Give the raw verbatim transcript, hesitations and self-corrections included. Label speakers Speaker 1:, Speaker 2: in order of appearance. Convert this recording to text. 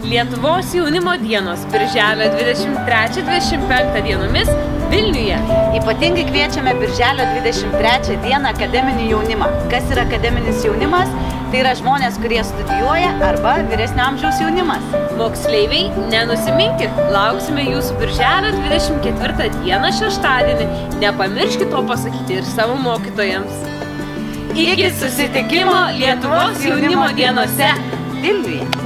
Speaker 1: Lietuvos jaunimo dienos birželio dvidešimt trečią dvidešimt penktą dienomis Vilniuje.
Speaker 2: Ypatingai kviečiame birželio dvidešimt trečią dieną akademinį jaunimą. Kas yra akademinis jaunimas? Tai yra žmonės, kurie studijuoja arba vyresnio amžiaus jaunimas.
Speaker 1: Moksleiviai, nenusiminkit, lauksime jūsų birželio dvidešimt ketvirtą dieną šeštadienį. Nepamirškit to pasakyti ir savo mokytojams.
Speaker 2: Iki susitikimo Lietuvos jaunimo dienose Vilniuje.